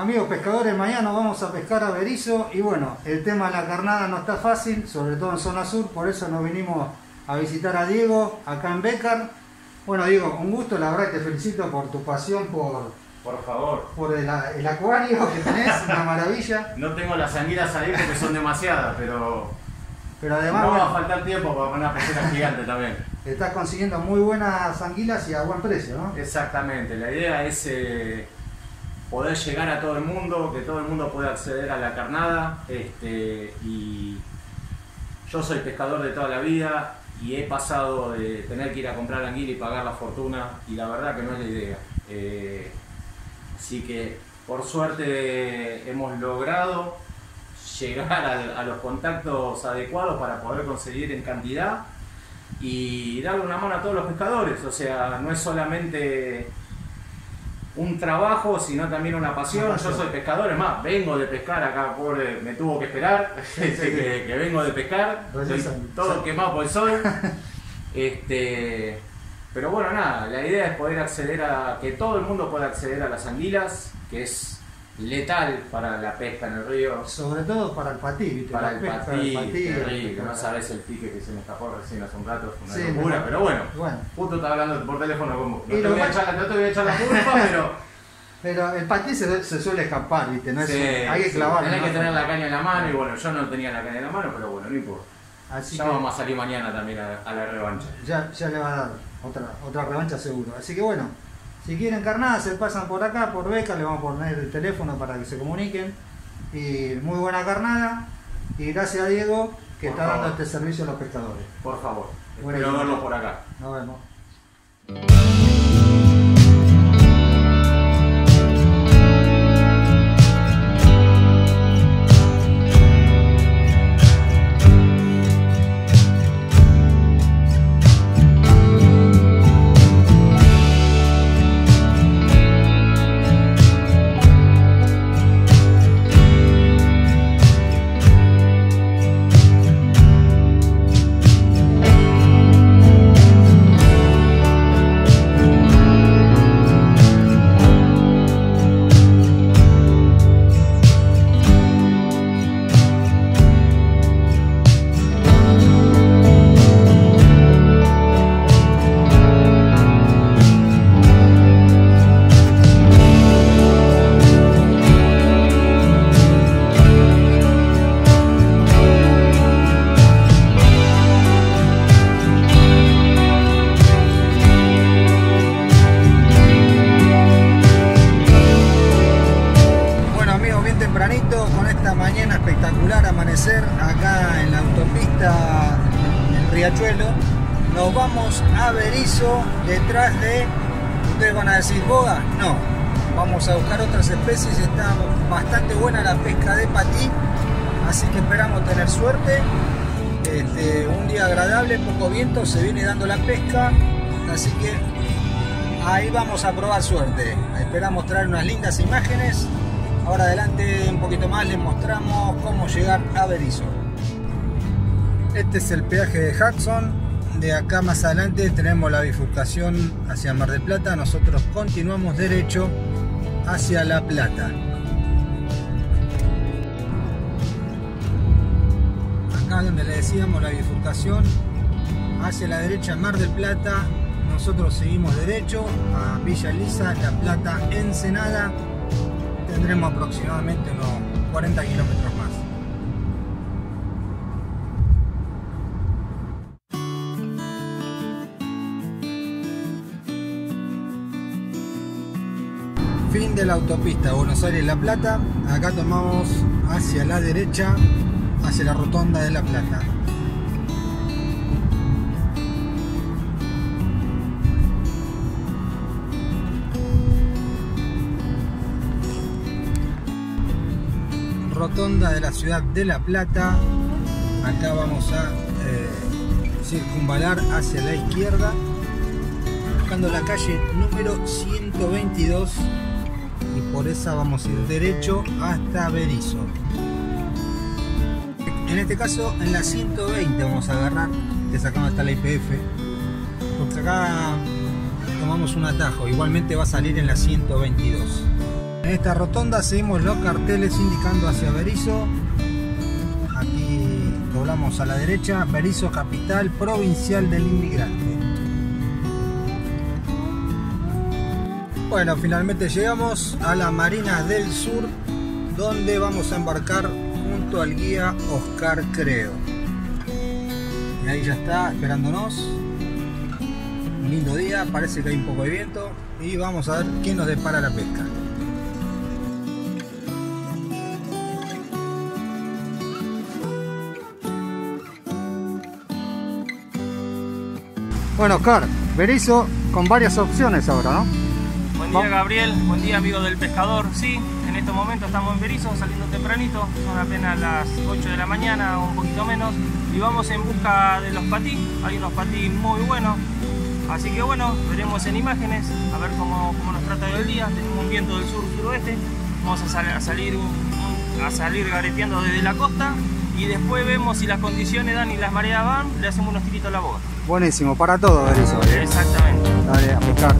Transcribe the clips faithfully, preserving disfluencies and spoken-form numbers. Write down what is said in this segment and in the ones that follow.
amigos pescadores, mañana vamos a pescar a Berizo y bueno, el tema de la carnada no está fácil, sobre todo en zona sur, por eso nos vinimos a visitar a Diego, acá en Bécar. Bueno Diego, un gusto, la verdad que te felicito por tu pasión por, por favor, por el, el acuario que tenés, una maravilla. No tengo las anguilas ahí porque son demasiadas, pero, pero además no bueno, va a faltar tiempo para una pecera gigante también. Estás consiguiendo muy buenas anguilas y a buen precio, ¿no? Exactamente, la idea es eh, poder llegar a todo el mundo, que todo el mundo pueda acceder a la carnada, este, y yo soy pescador de toda la vida y he pasado de tener que ir a comprar anguila y pagar la fortuna y la verdad que no es la idea. Eh, así que por suerte hemos logrado llegar a, a los contactos adecuados para poder conseguir en cantidad y darle una mano a todos los pescadores, o sea, no es solamente un trabajo, sino también una pasión. Yo soy pescador, es más, vengo de pescar acá, pobre, me tuvo que esperar, sí, sí, que, que vengo de pescar, estoy todo quemado por el sol. Este, pero bueno, nada, la idea es poder acceder a, que todo el mundo pueda acceder a las anguilas, que es letal para la pesca en el río. Sobre todo para el patí, ¿viste? Para el pesca, patí, el patí terrible, no sabes el pique que se me escapó recién hace un rato, fue una sí, locura, me... pero bueno, bueno, justo estaba hablando por teléfono con vos. No, te te voy, a echar, no te voy a echar la culpa, pero... Pero el patí se, se suele escapar, ¿viste? No es sí, un... hay que sí, clavarlo. tenés ¿no? que tener la caña en la mano y bueno, yo no tenía la caña en la mano, pero bueno, no importa. Así ya que vamos a salir mañana también a, a la revancha. Ya, ya le va a dar otra, otra revancha seguro. Así que bueno, si quieren carnada se pasan por acá, por Bécar, le vamos a poner el teléfono para que se comuniquen. Y muy buena carnada. Y gracias a Diego que Por está favor. dando este servicio a los pescadores. Por favor, Bueno, espero y- verlos por acá. Nos vemos. Bueno amigos, bien tempranito con esta mañana espectacular, amanecer acá en la autopista en Riachuelo. Nos vamos a Berizo, detrás de... ¿Ustedes van a decir boga? No, vamos a buscar otras especies. Está bastante buena la pesca de patí, así que esperamos tener suerte. Este, un día agradable, poco viento, se viene dando la pesca, así que ahí vamos a probar suerte. Esperamos traer unas lindas imágenes. Ahora adelante un poquito más les mostramos cómo llegar a Berizo. Este es el peaje de Hudson. De acá más adelante tenemos la bifurcación hacia Mar del Plata. Nosotros continuamos derecho hacia La Plata. Acá donde le decíamos la bifurcación hacia la derecha Mar del Plata. Nosotros seguimos derecho a Villa Elisa, La Plata, Ensenada. Tendremos aproximadamente unos cuarenta kilómetros más. Fin de la autopista Buenos Aires-La Plata. Acá tomamos hacia la derecha, hacia la rotonda de La Plata. Rotonda de la ciudad de La Plata. Acá vamos a eh, circunvalar hacia la izquierda, buscando la calle número ciento veintidós, y por esa vamos a ir derecho hasta Berizo. En este caso en la ciento veinte vamos a agarrar, que es acá donde está la I P F, porque acá tomamos un atajo, igualmente va a salir en la ciento veintidós. En esta rotonda seguimos los carteles indicando hacia Berisso. Aquí doblamos a la derecha, Berisso, capital provincial del inmigrante. Bueno, finalmente llegamos a la Marina del Sur, donde vamos a embarcar junto al guía Oscar Creo. Y ahí ya está esperándonos. Un lindo día, parece que hay un poco de viento y vamos a ver quién nos depara la pesca. Bueno, Oscar, Berisso con varias opciones ahora, ¿no? Buen día, Gabriel, buen día, amigo del pescador. Sí, en estos momentos estamos en Berisso, saliendo tempranito, son apenas las ocho de la mañana o un poquito menos, y vamos en busca de los patí. Hay unos patí muy buenos, así que bueno, veremos en imágenes a ver cómo, cómo nos trata el día. Tenemos un viento del sur-suroeste, vamos a, sal, a, salir, a salir gareteando desde la costa y después vemos si las condiciones dan y las mareas van, le hacemos unos tiritos a la boga. Buenísimo, para todo Berisso, ¿eh? Exactamente. Dale, a pescar.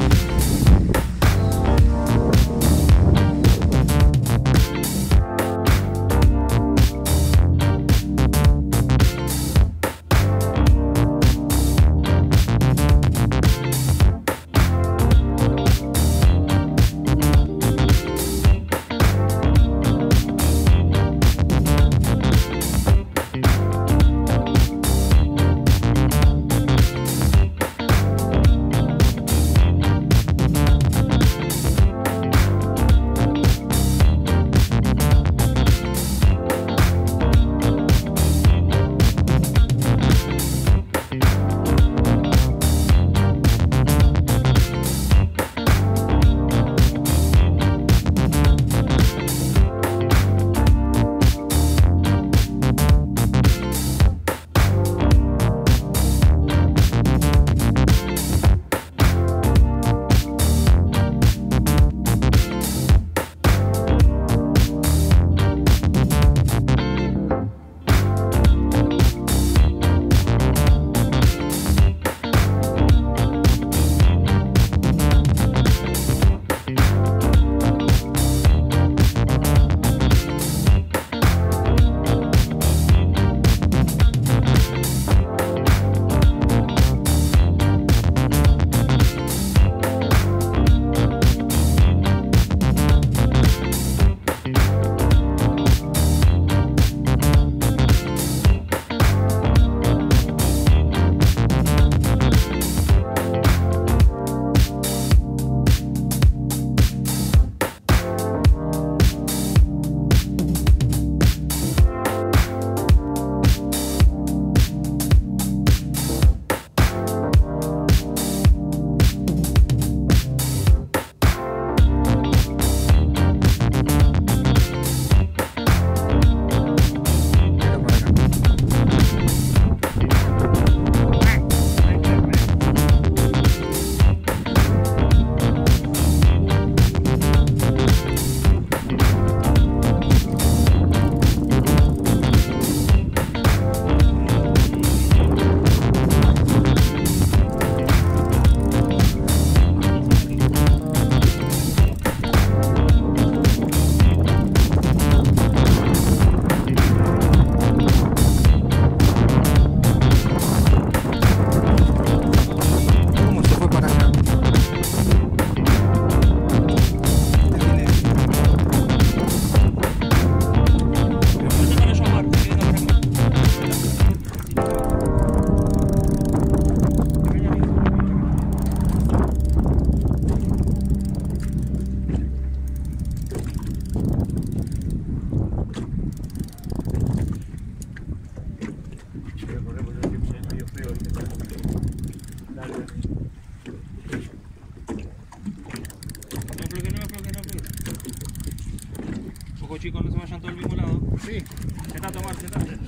Ojo chicos, no se vayan todo al mismo lado. Sí. Sentate, Omar, sentate.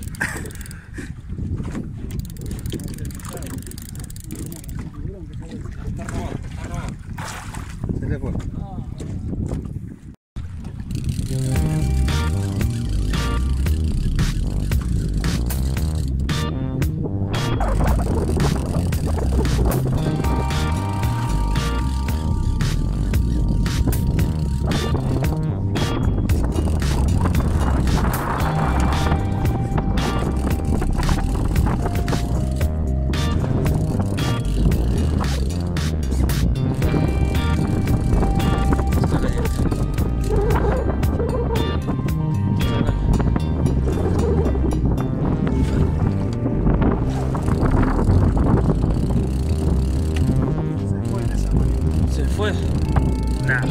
Está robado, está robado. Se le fue. fue? Nada.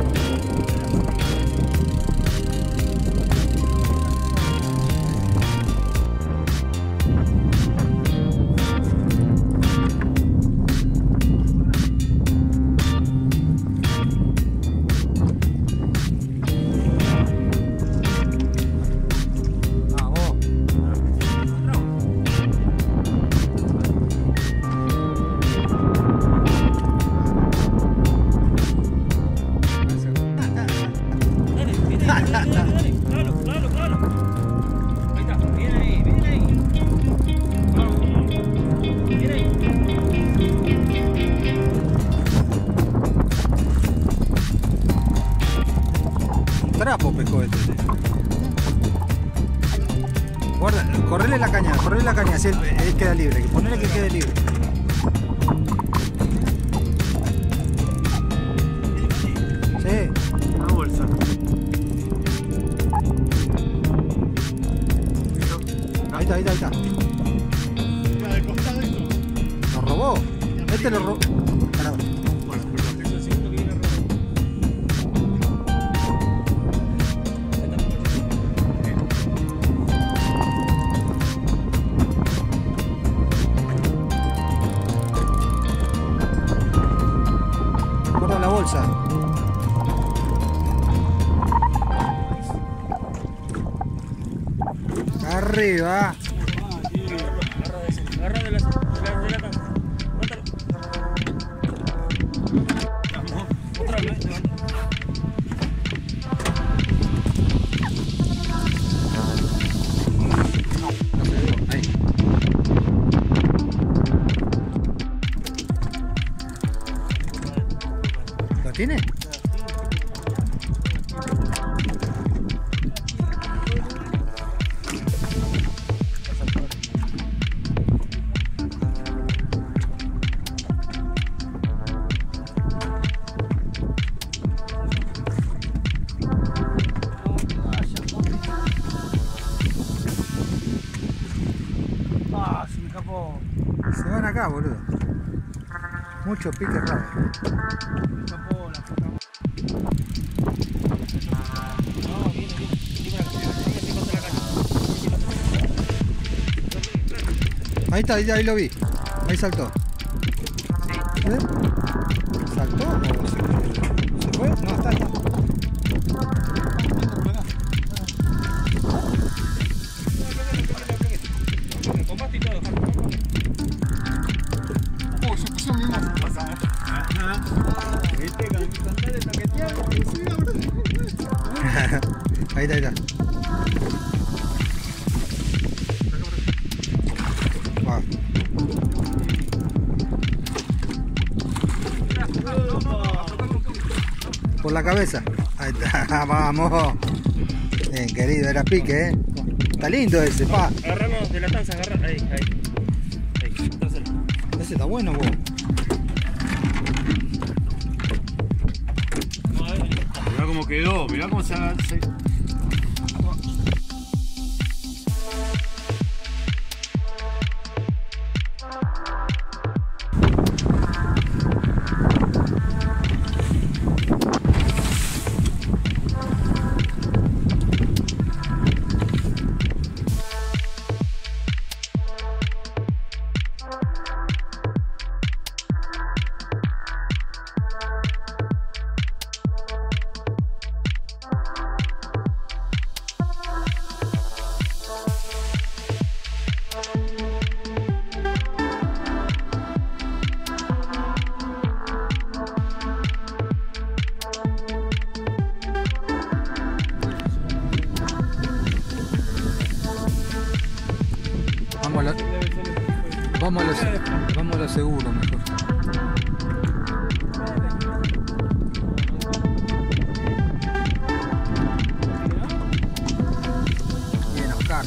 Trapo pescó este. Guarda, correle la caña, correle la caña, así él, él queda libre, ponele que quede libre. Sí. Una bolsa. Ahí está, ahí está, ahí está. Lo robó. Este lo robó. Pará. Guarda la bolsa. Arriba. Agarra de la, de la, de la tanza. Otra vez, levanta. Ahí. ¿Lo tiene? Ah, se me escapó. Se van acá, boludo. Mucho pique raro. Se me escapó la puta. No, viene, viene. Viene para acá. Viene contra la calle. Ahí está, ahí, ahí lo vi. Ahí saltó. ¿Eh? ¿Saltó o se, se fue? No, está, está. Con pasto y todo, oh, se puso mi mano. Viste, con mis sandales taqueteados. Ahí está, ahí está. Wow. Por la cabeza. Ahí está, vamos. Bien, querido, era pique, eh. Está lindo ese, pa. Agarramos de la tanza, agarra. Ahí, ahí. Ahí, trasero. Ese está bueno, vos. Mirá cómo quedó, mirá cómo se... se... Vamos a lo, vamos a lo, vamos a lo seguro mejor. Bien, Oscar.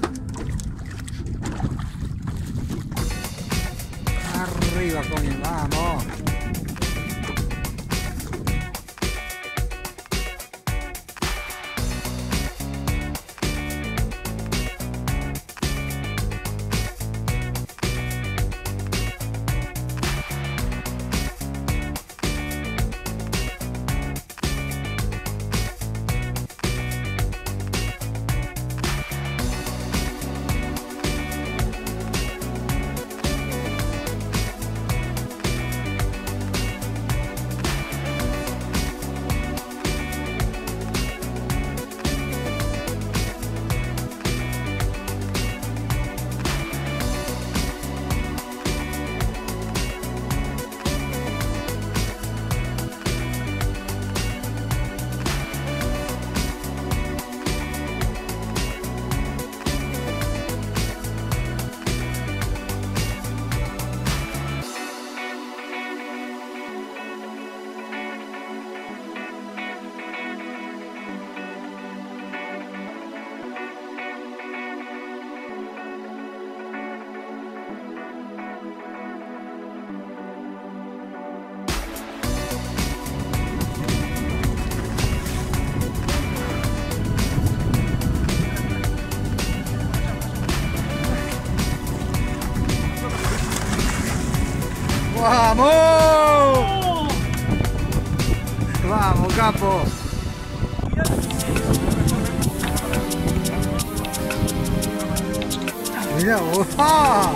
Arriba, coño, vamos. ¡Vamos! ¡Vamos, capo! Mirá vos. ¡Ah!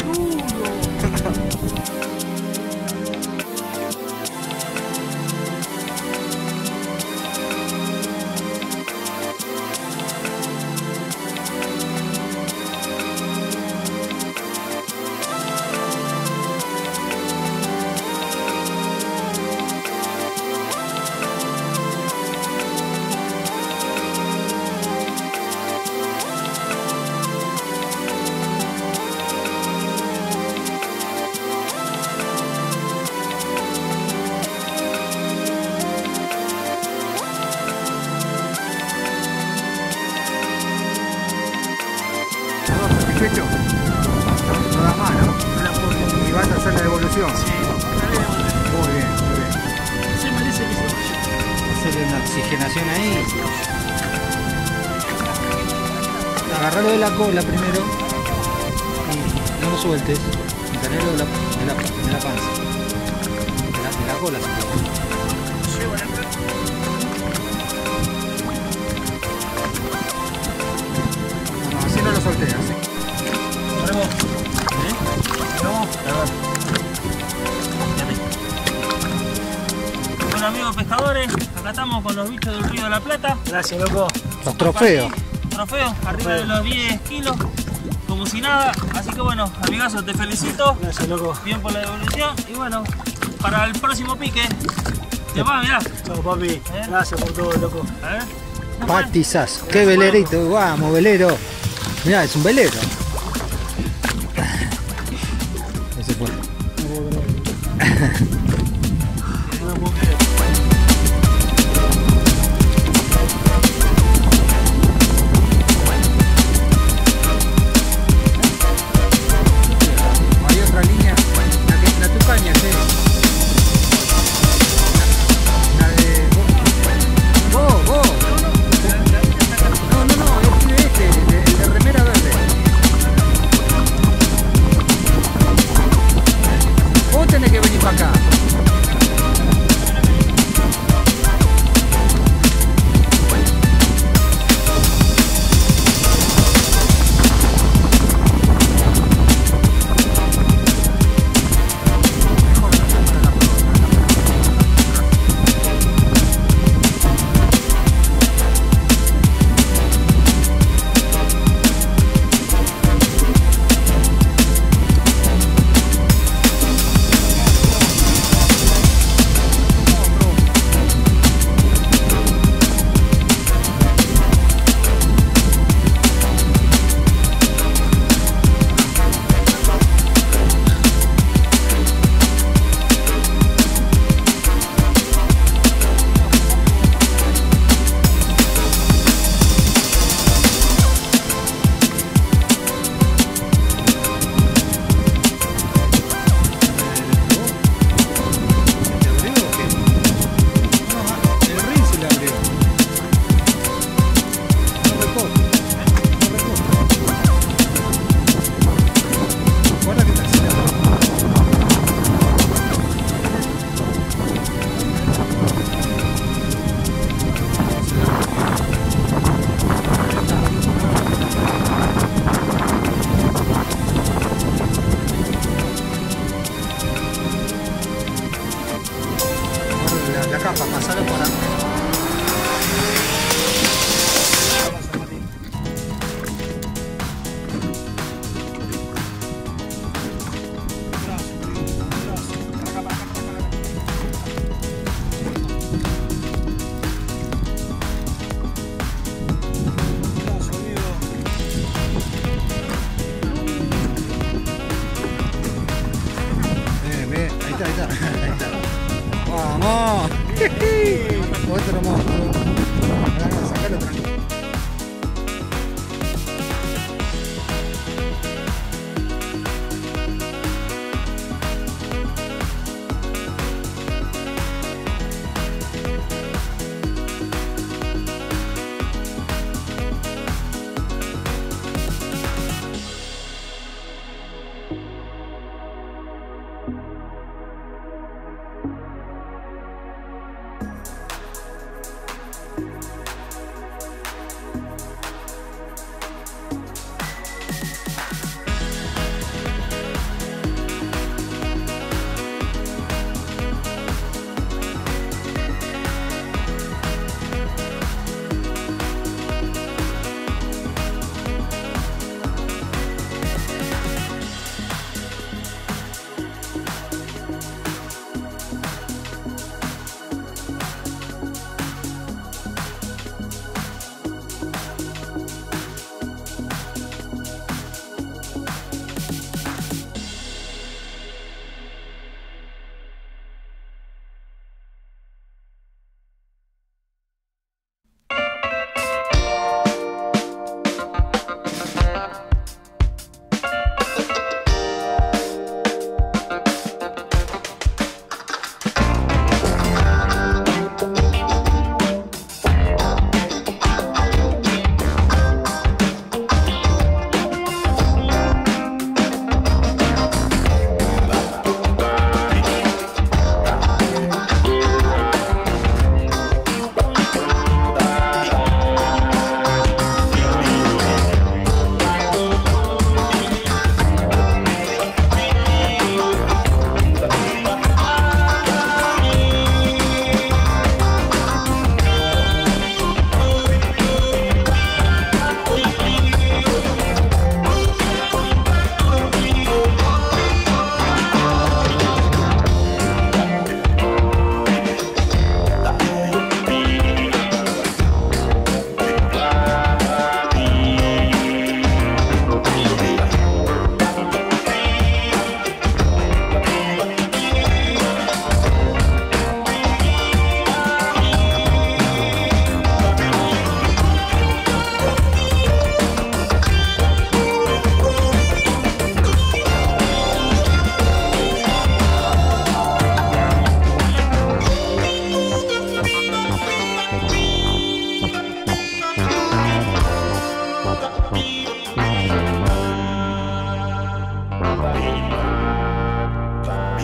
Satisfecho. No da más, ¿no? Y vas a hacer la devolución. Sí, la voy a devolver. Muy bien, muy bien. Se merece que se vaya. Hacerle una oxigenación ahí. Agarralo de la cola primero y no lo sueltes. Y tenerlo de la, de la, de la panza. De la, de la cola. Llevo la cola. No, no, así no lo solteas. ¿Sí? Ponemos. ¿Eh? Ponemos. A ver. Bueno, amigos pescadores, acá estamos con los bichos del Río de la Plata. Gracias, loco. Los trofeos. Trofeos, arriba de los diez kilos, como si nada. Así que bueno, amigazo, te felicito. Gracias, loco. Bien por la devolución. Y bueno, para el próximo pique, te va, mirá. Chao, papi. Gracias por todo, loco. A ver. Patizazo. Qué velerito. Vamos, velero. Mirá, es un velero. Ese fue. No puedo creer. Hay otra línea. La que la tucaña, sí. La de. Vos, vos. No, no, no, el pibe este, el de, el de remera verde. Vos tenés que venir para acá. La capa, pasalo por acá. Bien, bien, ahí está, ahí está, ahí está. ¡Vamos! Otro monstruo. Sacalo tranquilo.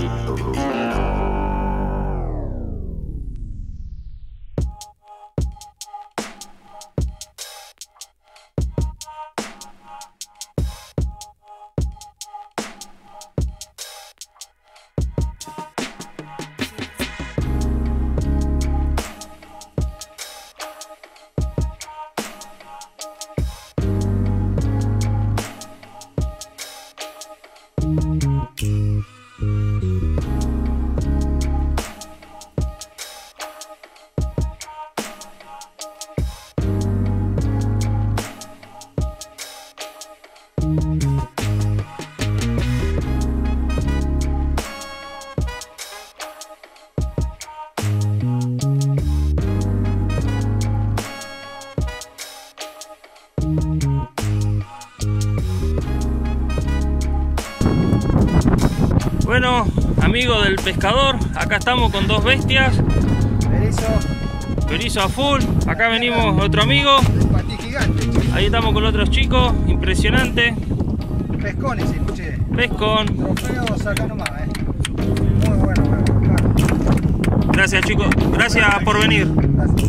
Bueno, amigo del pescador, acá estamos con dos bestias. Berizo. Berizo a full. Acá venimos otro amigo. El patí gigante. Ahí estamos con los otros chicos. Impresionante. Pescones, sí, escuché. Pescón. Trofeos acá nomás, eh. Muy bueno, bueno. Claro. Gracias chicos. Gracias por venir. Gracias.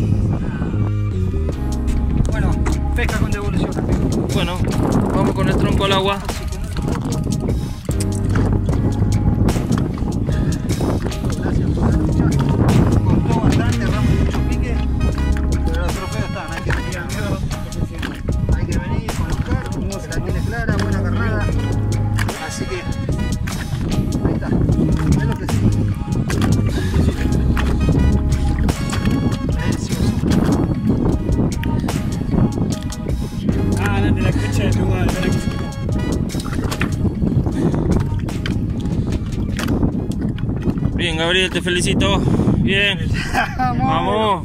Bueno, pesca con devolución, amigo. Bueno, vamos con el tronco al agua. Gracias por la lucha. Costó bastante, erramos mucho pique, pero los trofeos están, hay que venir al miedo. Hay que venir con Oscar, la tiene clara, buena carnada. Así que ahí está, es lo que sí. Precioso. Ah, de la fecha de lugar, de la Bien, Gabriel, te felicito. Bien. Vamos.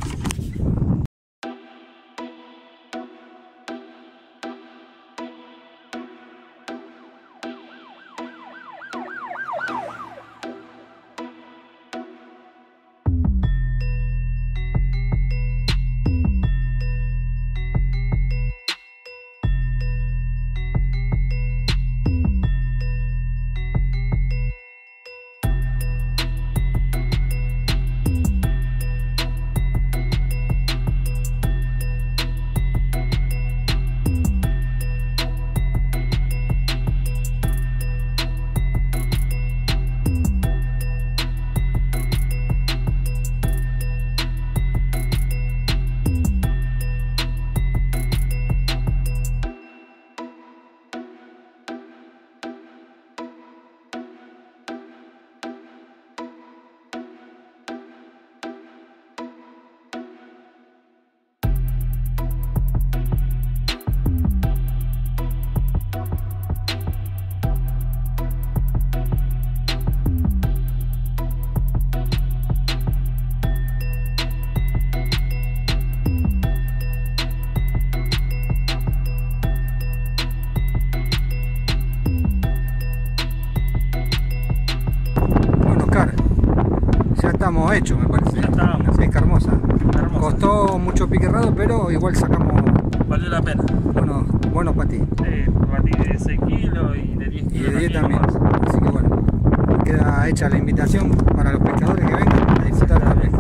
Ya estamos hechos, me parece. Ya estamos. Una pesca hermosa. Hermosa. Costó mucho pique raro, pero igual sacamos Valió la pena. buenos, buenos patí. Sí, batí de seis kilos y de diez Y kilos. de diez también. también. Así que bueno, queda hecha la invitación para los pescadores que vengan a disfrutar de la pesca.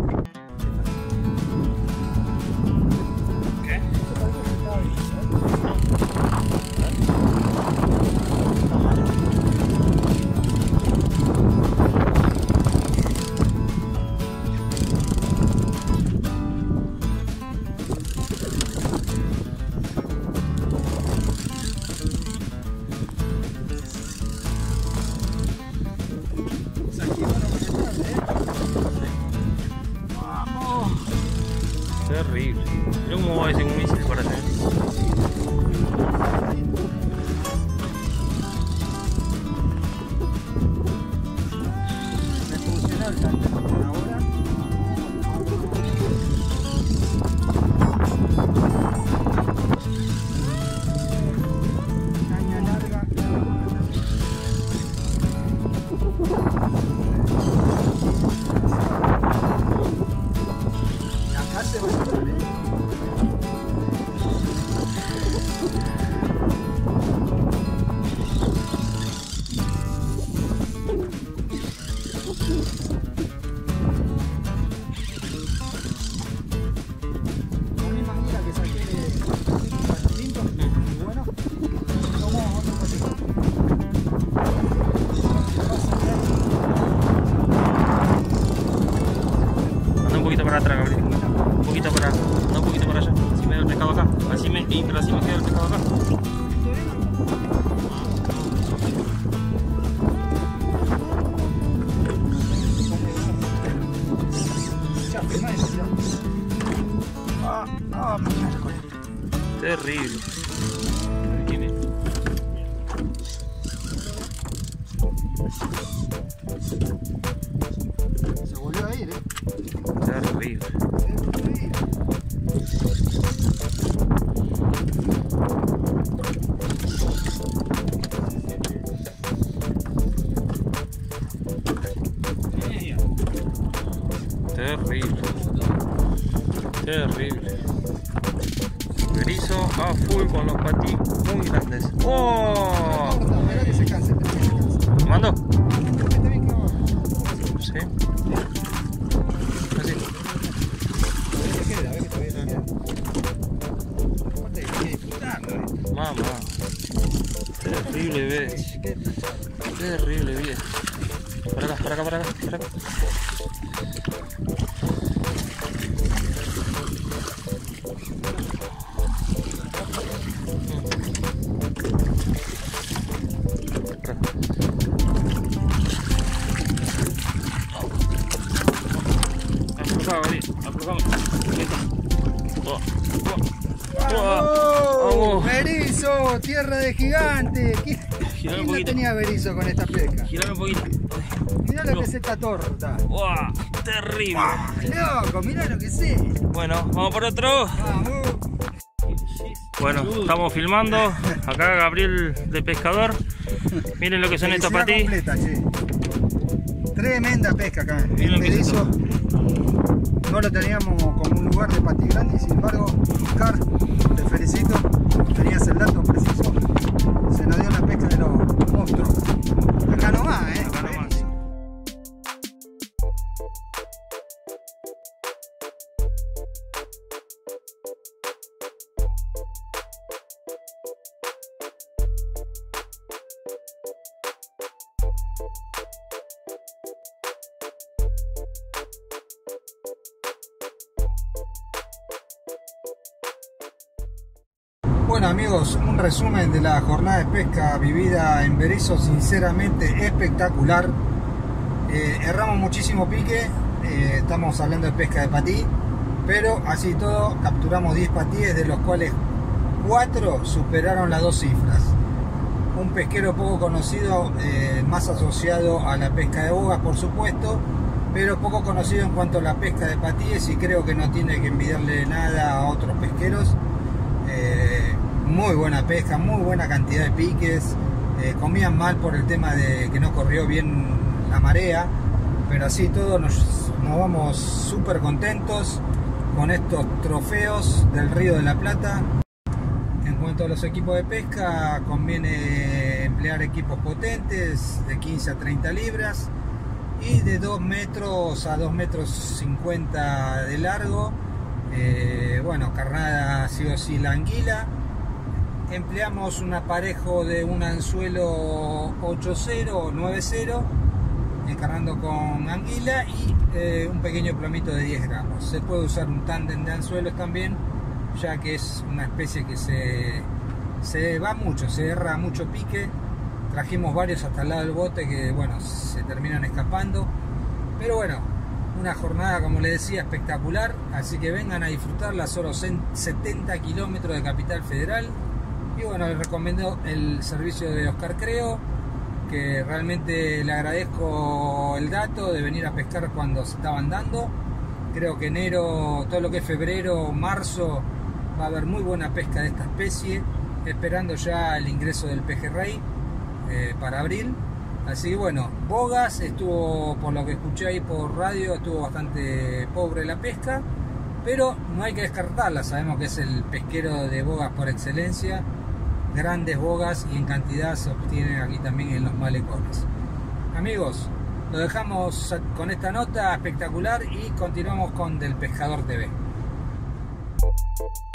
¿Qué? Vamos. Terrible. Mira cómo va ese un misil para allá. Me funcionó el tanto por ahora. Caña larga. Acá se va a estar, ¿eh? Terrible. Se volvió a ir, eh. Terrible. Terrible. Terrible. Berizo a full con los patí muy grandes. ¡Oh! Mirá que se canse, mirá que se canse. ¿Mando? Está bien clavado. Sí. Así. A ver qué queda, a ver qué todavía le queda. Aparte hay que disfrutarlo, ¿viste? Mamá. Terrible, ves. Qué pinchado. Terrible, bien. Para acá, para acá, para acá, para acá. Aflojado, ahí, aflojamos. Ahí está. Oh, oh. ¡Vamos! Vamos. ¡Berizo! ¡Tierra de gigante! ¿Quién, Giralo quién un no poquito. tenía berizo con esta pesca? Giralo un poquito. Mirá lo No. que es esta torta. ¡Wow! Terrible. ¡Loco! Mirá lo que sé. Bueno, vamos por otro. ¡Vamos! Bueno, estamos filmando. Acá Gabriel de pescador. Miren lo que son estos Felicidad patí. completa, che. Tremenda pesca acá en Miren lo que es Berizo. No lo teníamos como un lugar de patí grande y sin embargo, Oscar, te felicito. Tenías el dato preciso. Se nos dio la pesca de los monstruos. Acá nomás, eh. Acá nomás. Bueno amigos, un resumen de la jornada de pesca vivida en Berizo, sinceramente espectacular. Eh, erramos muchísimo pique, eh, estamos hablando de pesca de patí, pero así todo capturamos diez patíes, de los cuales cuatro superaron las dos cifras. Un pesquero poco conocido, eh, más asociado a la pesca de bogas por supuesto, pero poco conocido en cuanto a la pesca de patíes, y creo que no tiene que envidiarle nada a otros pesqueros. Eh, muy buena pesca, muy buena cantidad de piques. Eh, comían mal por el tema de que no corrió bien la marea, pero así todo nos, nos vamos súper contentos con estos trofeos del Río de la Plata. En cuanto a los equipos de pesca, conviene emplear equipos potentes de quince a treinta libras y de dos metros a dos metros cincuenta de largo. Eh, bueno, carnada sí o sí la anguila. Empleamos un aparejo de un anzuelo ocho cero o nueve cero, encarnando con anguila, y eh, un pequeño plomito de diez gramos. Se puede usar un tándem de anzuelos también, ya que es una especie que se, se va mucho, se erra mucho pique. Trajimos varios hasta el lado del bote que bueno, se terminan escapando, pero bueno, una jornada, como les decía, espectacular. Así que vengan a disfrutarla, solo setenta kilómetros de Capital Federal. Y bueno, les recomiendo el servicio de Oscar Creo, que realmente le agradezco el dato de venir a pescar cuando se estaban dando. Creo que enero, todo lo que es febrero, marzo, va a haber muy buena pesca de esta especie, esperando ya el ingreso del pejerrey eh, para abril. Así que bueno, bogas, estuvo, por lo que escuché ahí por radio, estuvo bastante pobre la pesca, pero no hay que descartarla. Sabemos que es el pesquero de bogas por excelencia. Grandes bogas y en cantidad se obtienen aquí también en los malecones. Amigos, lo dejamos con esta nota espectacular y continuamos con Del Pescador T V.